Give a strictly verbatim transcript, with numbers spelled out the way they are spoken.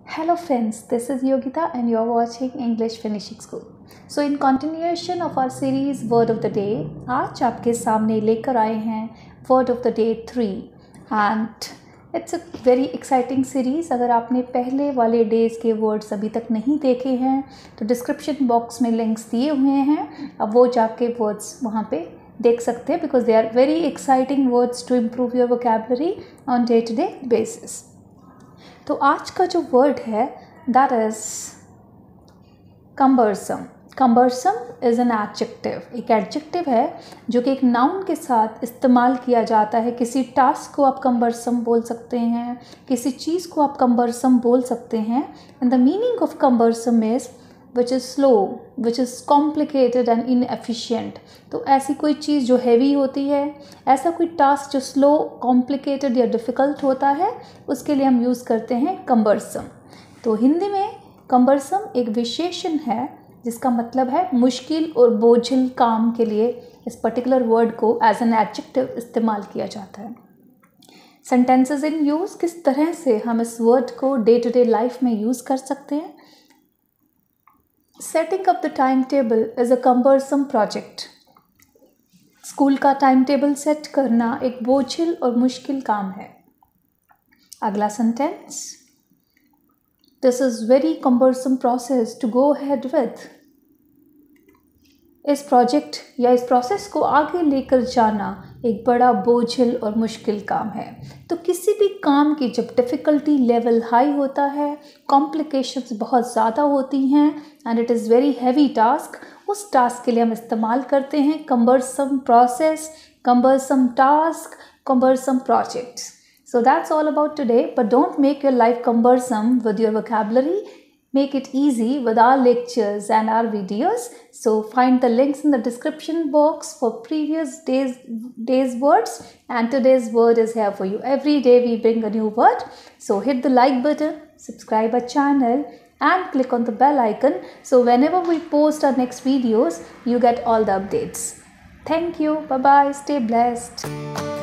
Hello friends, this is Yogita and you are watching English Finishing School. So in continuation of our series Word of the Day, आज आपके सामने लेकर आए हैं Word of the Day three and it's a very exciting series. अगर आपने पहले वाले डेज़ के वर्ड्स अभी तक नहीं देखे हैं तो डिस्क्रिप्शन बॉक्स में लिंक्स दिए हुए हैं, अब वो जाके वर्ड्स वहाँ पे देख सकते हैं because they are very exciting words to improve your vocabulary on day to day basis. तो आज का जो वर्ड है that is cumbersome. Cumbersome is an adjective. एक एडजेक्टिव है जो कि एक नाउन के साथ इस्तेमाल किया जाता है. किसी टास्क को आप कम्बरसम बोल सकते हैं, किसी चीज़ को आप कम्बरसम बोल सकते हैं. And the meaning of cumbersome is which is slow, which is complicated and inefficient. तो ऐसी कोई चीज़ जो हैवी होती है, ऐसा कोई टास्क जो स्लो, कॉम्प्लिकेटेड या डिफ़िकल्ट होता है, उसके लिए हम यूज़ करते हैं कम्बरसम. तो हिंदी में कम्बरसम एक विशेषण है जिसका मतलब है मुश्किल और बोझिल काम के लिए इस पर्टिकुलर वर्ड को एज एन एडजेक्टिव इस्तेमाल किया जाता है. सेंटेंसेस इन यूज़, किस तरह से हम इस वर्ड को डे टू डे लाइफ में यूज़ कर सकते हैं. Setting up the time table is a cumbersome project. School का टाइम टेबल सेट करना एक बोझिल और मुश्किल काम है. अगला sentence, this is very cumbersome process to go ahead with. इस प्रोजेक्ट या इस प्रोसेस को आगे लेकर जाना एक बड़ा बोझिल और मुश्किल काम है. तो किसी भी काम की जब डिफ़िकल्टी लेवल हाई होता है, कॉम्प्लिकेशंस बहुत ज़्यादा होती हैं and it is very heavy task, उस टास्क के लिए हम इस्तेमाल करते हैं cumbersome process, cumbersome task, cumbersome projects. So that's all about today, but don't make your life cumbersome with your vocabulary. Make it easy with our lectures and our videos. So find the links in the description box for previous days days words, and today's word is here for you. Every day we bring a new word. So hit the like button, subscribe our channel and click on the bell icon. So whenever we post our next videos, you get all the updates. Thank you. Bye bye. Stay blessed.